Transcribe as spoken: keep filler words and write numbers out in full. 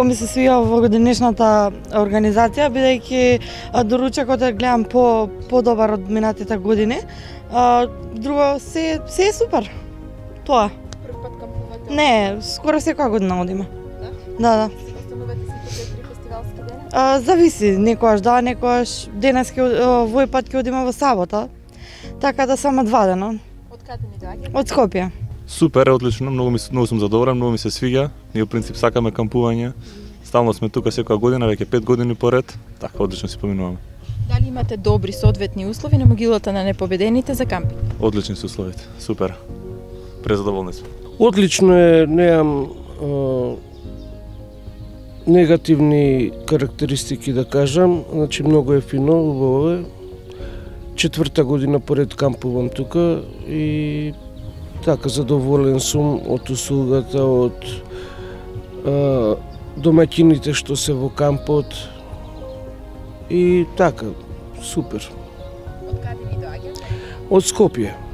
ми се свија во годинешната организација, бидејќи доручокот е гледам по подобар од минатите години. А, друго се се е супер. Тоа. Прв пат кампувате? Не, скоро секоја година одиме. Да? Да, да. Останувате сите четири фестивалски дена? А, зависи, некојаш да, некојаш денес ќе овој пат ќе одиме во сабота. Така да само два дена. Од каде ни доаѓате? Од Скопје. Супер, одлично, многу ми многу сум задоволен, многу ми се свиѓа. Ние во принцип сакаме кампување. Стално сме тука секоја година, веќе пет години поред. Така одлично си поминуваме. Дали имате добри соодветни услови на могилата на непобедените за кампинг? Одлични се условите. Супер. Презадоволни сме. Одлично е, немам а, негативни карактеристики да кажам, значи многу е фино, убаво е. Четврта година поред кампувам тука и така задоволен сум од услугата, од а, домаќините што се во кампот и така, супер. Од каде ни доаѓате? Од Скопје.